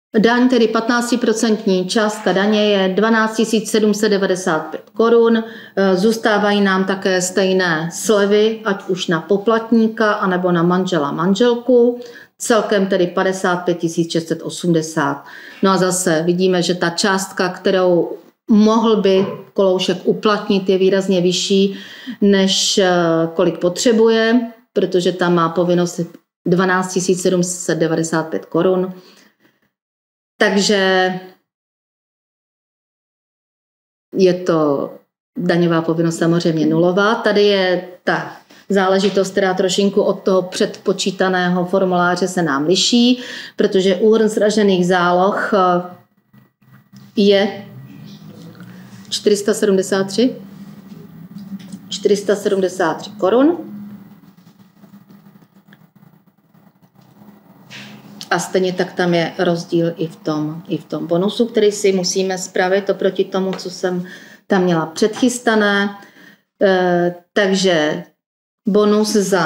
Daň, tedy 15% částka daně je 12 795 korun. Zůstávají nám také stejné slevy, ať už na poplatníka, anebo na manžela, manželku. Celkem tedy 55 680. No a zase vidíme, že ta částka, kterou mohl by Koloušek uplatnit, je výrazně vyšší, než kolik potřebuje, protože tam má povinnost 12 795 korun. Takže je to daňová povinnost samozřejmě nulová. Tady je ta záležitost, která trošinku od toho předpočítaného formuláře se nám liší, protože úhrn sražených záloh je 473 korun. A stejně tak tam je rozdíl i v tom bonusu, který si musíme spravit oproti tomu, co jsem tam měla předchystané. Takže bonus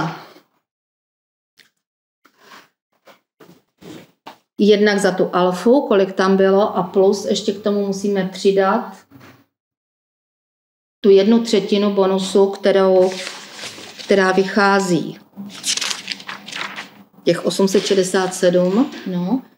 jednak za tu alfu, kolik tam bylo, a plus ještě k tomu musíme přidat tu 1/3 bonusu, která vychází těch 867, no,